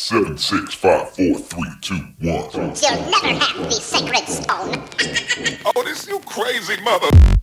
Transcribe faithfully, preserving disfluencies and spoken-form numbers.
Seven, six, five, four, three, two, one. You'll never have the sacred stone. Oh, this you crazy mother...